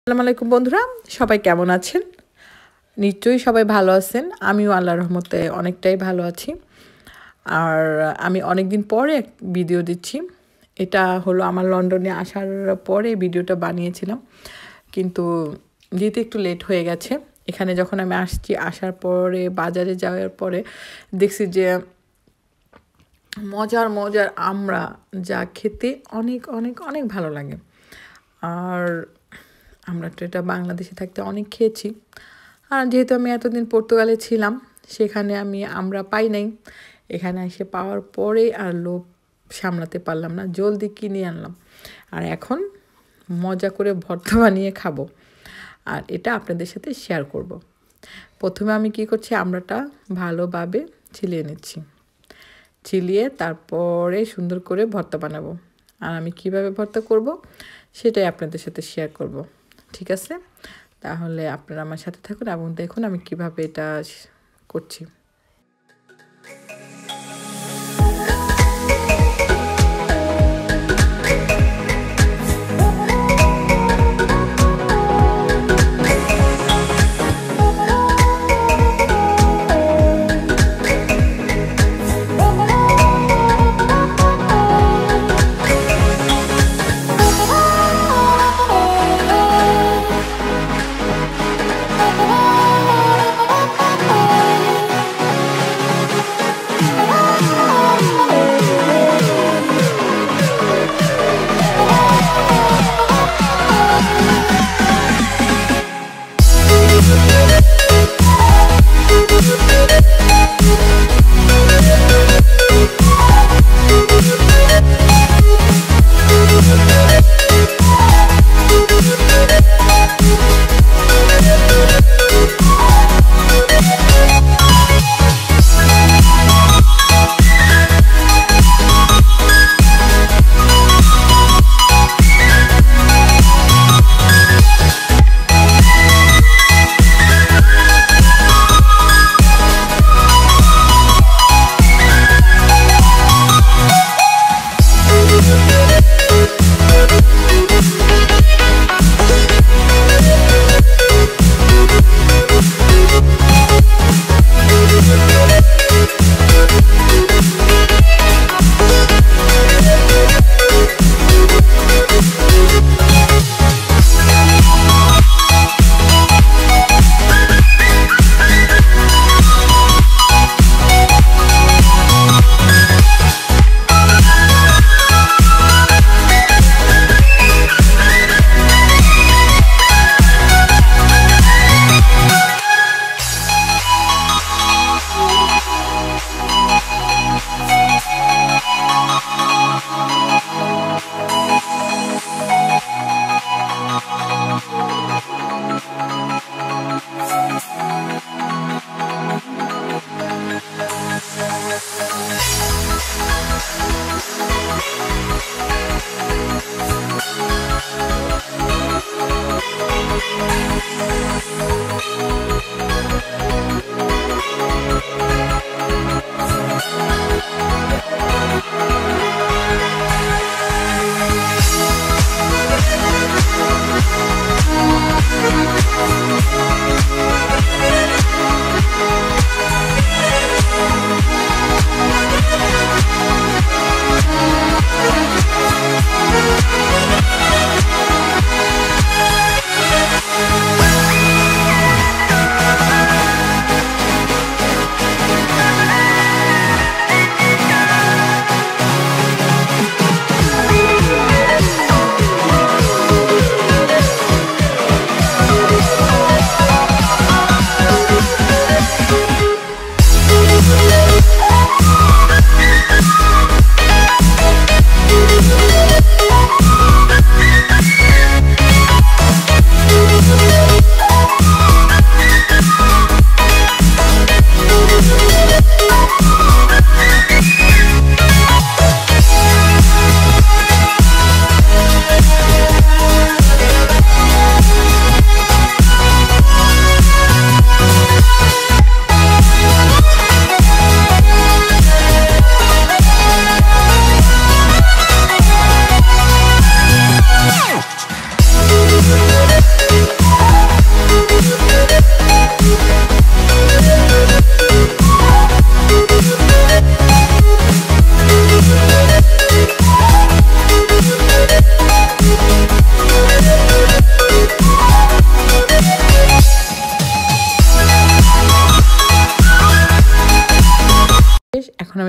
আসসালামু আলাইকুম বন্ধুরা, সবাই কেমন আছেন? নিশ্চয়ই সবাই ভালো আছেন। আমিও আল্লাহর রহমতে অনেকটাই ভালো আছি। আর আমি অনেকদিন পরে এক ভিডিও দিচ্ছি। এটা হলো আমার লন্ডনে আসার পরে ভিডিওটা বানিয়েছিলাম, কিন্তু দিতে একটু লেট হয়ে গেছে। এখানে যখন আমি আসার পরে বাজারে যাওয়ার পরে দেখছি যে মজার মজার আমড়া, যা খেতে অনেক অনেক অনেক ভালো লাগে। আর আমরা তো এটা বাংলাদেশে থাকতে অনেক খেয়েছি। আর যেহেতু আমি এতদিন পর্তুগালে ছিলাম, সেখানে আমি আমড়া পাই নাই। এখানে এসে পাওয়ার পরে আর লোভ সামলাতে পারলাম না, জলদি কিনে আনলাম। আর এখন মজা করে ভর্তা বানিয়ে খাবো, আর এটা আপনাদের সাথে শেয়ার করব। প্রথমে আমি কি করছি, আমড়াটা ভালোভাবে ছিলিয়ে নিচ্ছি। ছিলিয়ে তারপরে সুন্দর করে ভর্তা বানাবো। আর আমি কিভাবে ভর্তা করব সেটাই আপনাদের সাথে শেয়ার করব। ঠিক আছে, তাহলে আপনারা আমার সাথে থাকুন এবং দেখুন আমি কিভাবে এটা করছি।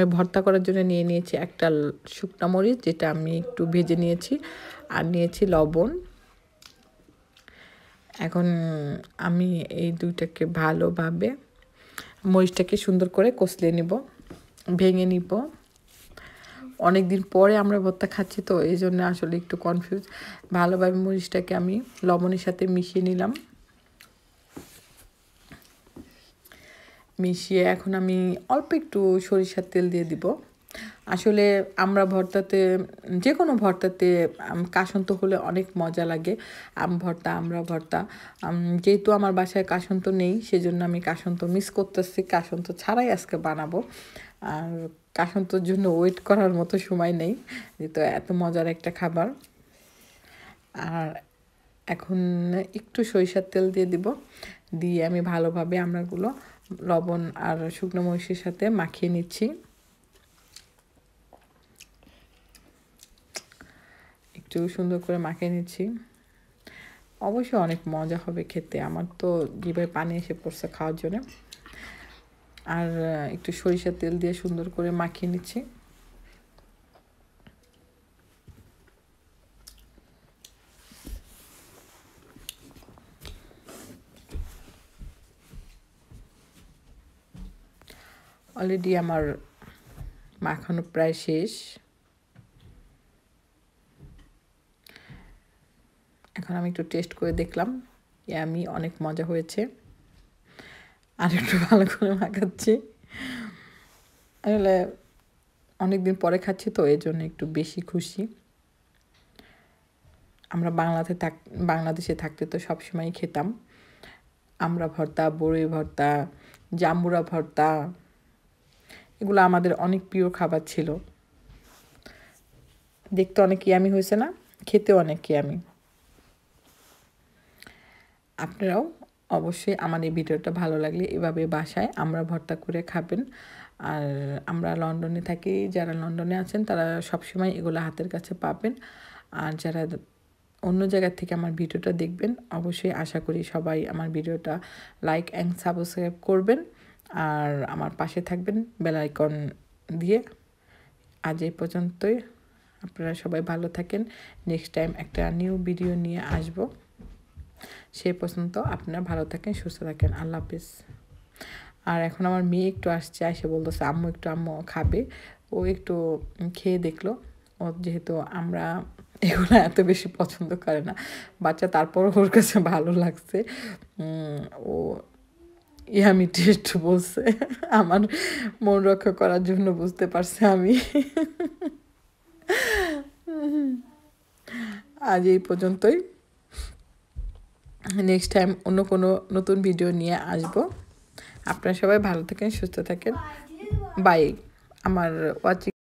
আমি ভর্তা করার জন্য নিয়ে নিয়েছি একটা শুকনা মরিচ, যেটা আমি একটু ভেজে নিয়েছি, আর নিয়েছি লবণ। এখন আমি এই দুইটাকে ভালোভাবে মরিচটাকে সুন্দর করে কষলে নিব, ভেঙে নিব। অনেক দিন পরে আমরা ভর্তা খাচ্ছি তো এই জন্য আসলে একটু কনফিউজ। ভালোভাবে মরিচটাকে আমি লবণের সাথে মিশিয়ে নিলাম। মিশিয়ে এখন আমি অল্প একটু সরিষার তেল দিয়ে দিব। আসলে আমরা ভর্তাতে, যে কোনো ভর্তাতে কাসন্ত হলে অনেক মজা লাগে। আম ভর্তা, আমরা ভর্তা, যেহেতু আমার বাসায় কাসন্ত নেই সেজন্য আমি কাসন্ত মিস করতেছি। কাসন্ত ছাড়াই আজকে বানাবো। আর কাসন্তর জন্য ওয়েট করার মতো সময় নেই, যেহেতু এত মজার একটা খাবার। আর এখন একটু সরিষার তেল দিয়ে দিব, দিয়ে আমি ভালোভাবে আমরাগুলো লবণ আর শুকনো মরিচের সাথে মাখিয়ে নিচ্ছি। একটু সুন্দর করে মাখিয়ে নিচ্ছি। অবশ্যই অনেক মজা হবে খেতে, আমার তো জিভে পানি এসে পড়ছে খাওয়ার জন্য। আর একটু সরিষার তেল দিয়ে সুন্দর করে মাখিয়ে নিচ্ছি। অলরেডি আমার মাখানো প্রায় শেষ। এখন আমি একটু টেস্ট করে দেখলাম, আমি অনেক মজা হয়েছে। আর একটু ভালো করে মাখাচ্ছি, আসলে অনেকদিন পরে খাচ্ছি তো এই জন্য একটু বেশি খুশি। আমরা বাংলাদেশে থাকতে তো সবসময় খেতাম আমরা ভর্তা, বড়ই ভর্তা, জাম্বুরা ভর্তা, এগুলো আমাদের অনেক প্রিয় খাবার ছিল। দেখতে অনেক ইয়ামি হয়েছে না, খেতেও অনেক ইয়ামি। আপনারাও অবশ্যই আমার এই ভিডিওটা ভালো লাগলে এভাবে বাসায় আমরা ভর্তা করে খাবেন। আর আমরা লন্ডনে থাকি, যারা লন্ডনে আছেন তারা সবসময় এগুলো হাতের কাছে পাবেন। আর যারা অন্য জায়গা থেকে আমার ভিডিওটা দেখবেন, অবশ্যই আশা করি সবাই আমার ভিডিওটা লাইক অ্যান্ড সাবস্ক্রাইব করবেন, আর আমার পাশে থাকবেন বেল আইকন দিয়ে। আজ এই পর্যন্তই, আপনারা সবাই ভালো থাকেন। নেক্সট টাইম একটা নিউ ভিডিও নিয়ে আসব। সে পর্যন্ত আপনারা ভালো থাকেন, সুস্থ থাকেন। আল্লাহ হাফিজ। আর এখন আমার মেয়ে একটু আসছে, এসে বলতেছে আম্মু একটু, আম্মু খাবে। ও একটু খেয়ে দেখলো, ও যেহেতু আমরা এগুলো এত বেশি পছন্দ করে না বাচ্চা, তারপর ওর কাছে ভালো লাগছে। ও ইয়ামি টেস্ট বলছে, আমার মন রক্ষা করার জন্য বুঝতে পারছে আমি। আজ এই পর্যন্তই, নেক্সট টাইম অন্য কোনো নতুন ভিডিও নিয়ে আসব। আপনারা সবাই ভালো থাকেন, সুস্থ থাকেন। বাই। আমার ওয়াচিং